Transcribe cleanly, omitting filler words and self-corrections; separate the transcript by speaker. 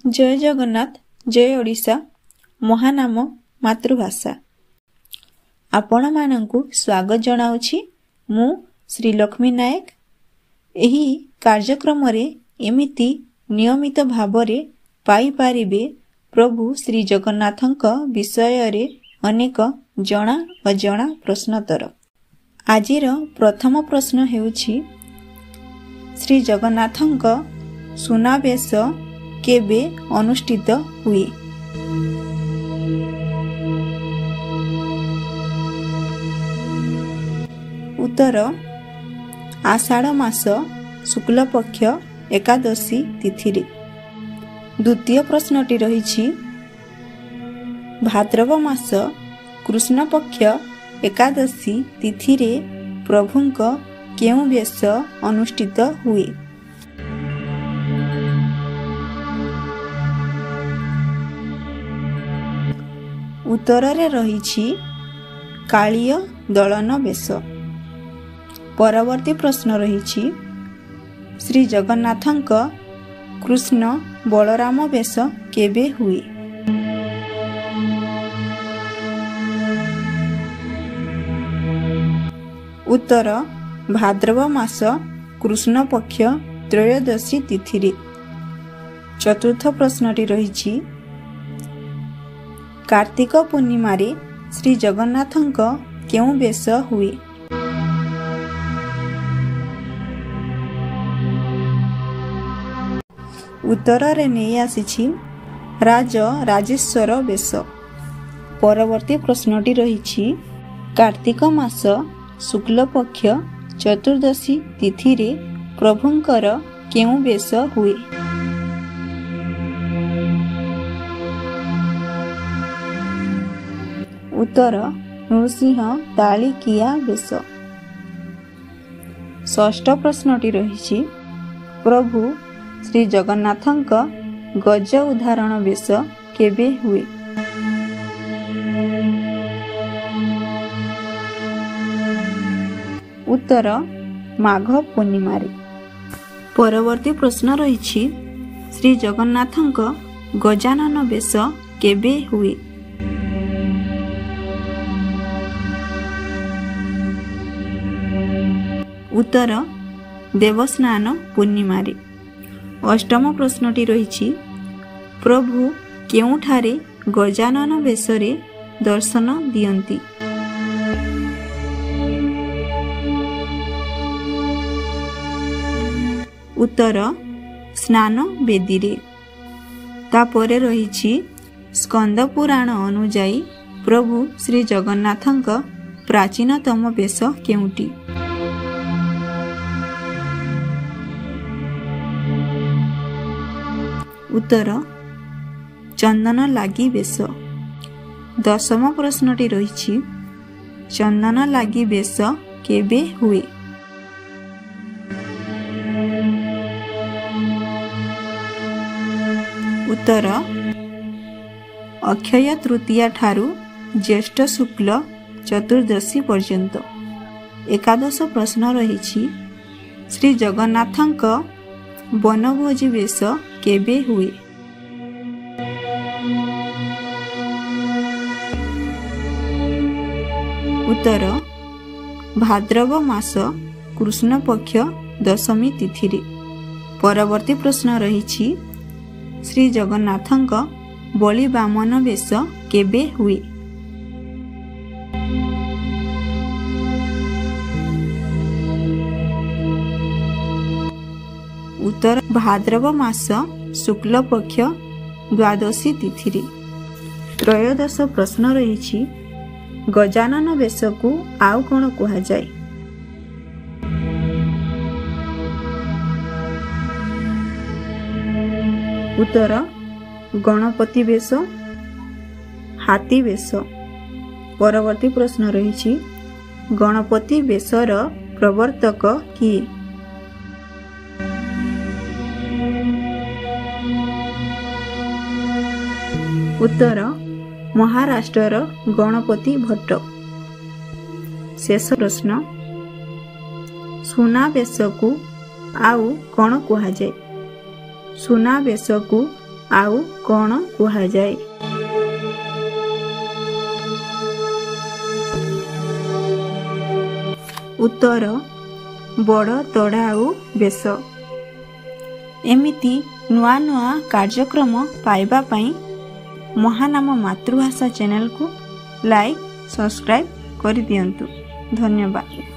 Speaker 1: जय जगन्नाथ, जय ओडिशा, महानाम मातृभाषा। आपण मानंकु स्वागत जनाउछि मु श्री लक्ष्मी नायक। एही कार्यक्रम रे एमिति नियमित भावरे पाई पारिबे प्रभु श्री जगन्नाथंक विषय रे अनेक जणा अजणा प्रश्नोत्तर। आजिर प्रथम प्रश्न हेउछि श्री जगन्नाथंक सुनावेश केबे अनुष्ठित हुए? उत्तर आषाढ़ मास शुक्ल पक्ष एकादशी तिथि रे। द्वितीय प्रश्नटी रही भाद्रव मास कृष्ण पक्ष एकादशी तिथि रे प्रभुंक केउं वेश अनुष्ठित हुए? उत्तर रे रही कालिय दलन वेश। परवर्ती प्रश्न रही श्री जगन्नाथंक कृष्ण बलराम वेश केबे हुए? उत्तर भाद्रव मास कृष्ण पक्ष त्रयोदशी तिथि रे। चतुर्थ प्रश्नटी रही कार्तिक पूर्णिमा रे श्री जगन्नाथंक केउं वेश हुए? उत्तर रे नहीं आसी राज राजेश्वर वेश। परवर्ती प्रश्नटी रही कार्तिक मास शुक्ल पक्ष चतुर्दशी तिथि रे प्रभुंकर केउं वेश हुए? उत्तर नृसिंह तालिकिया वेश। षष्ठ प्रश्नटी रही प्रभु श्री जगन्नाथंक गज उदाहरण वेश केबे हुए? उत्तर माघ पूर्णिमा रे। परवर्ती प्रश्न रही श्री जगन्नाथंक गजानन वेश केबे हुए? उत्तर देवस्नान पूर्णिमा रे। अष्टम प्रश्नटी रही प्रभु केउठारे गजानन वेश रे दर्शन दियंती? उत्तर स्नान बेदी रे। तापरे रही स्कंद पुराण अनुजाई प्रभु श्री जगन्नाथंक प्राचीनतम वेश केउटी? उत्तर चंदन लागी वेश। दशम प्रश्नटी रही चंदन लागी वेश केबे हुए? उत्तर अक्षय तृतीया ठारू ज्येष्ठ शुक्ल चतुर्दशी पर्यंत। एकादश प्रश्न रही श्री जगन्नाथंक बनभोजी वेश केबे हुए? उत्तर भाद्रव मास कृष्ण पक्ष दशमी तिथि रे। परवर्ती प्रश्न रही श्री जगन्नाथंक बलि बामन वेश केबे हुए? उत्तर भाद्रव मास शुक्ल पक्ष द्वादशी तिथि रे। त्रयोदश प्रश्न रही गजानन वेश को आउ कौन कहा जाए? उत्तर गणपति वेश, हाथी वेश। परवर्ती प्रश्न रही गणपति वेशर प्रवर्तक किए? उत्तर महाराष्ट्र गणपति भट्ट। शेष प्रश्न सुनावेश को आउ कौन कहा जाए? सुनावेश को ଆଉ କ'ଣ କୁହାଯାଏ? ଉତ୍ତର ବଡ଼ ତୋଡ଼ା ଆଉ ବେଶ। ଏମିତି ନୂଆ ନୂଆ କାର୍ଯ୍ୟକ୍ରମ ପାଇବା ପାଇଁ ମହାନାମ ମାତୃଭାଷା ଚ୍ୟାନେଲକୁ ଲାଇକ୍ ସବସ୍କ୍ରାଇବ୍ କରିଦିଅନ୍ତୁ। ଧନ୍ୟବାଦ।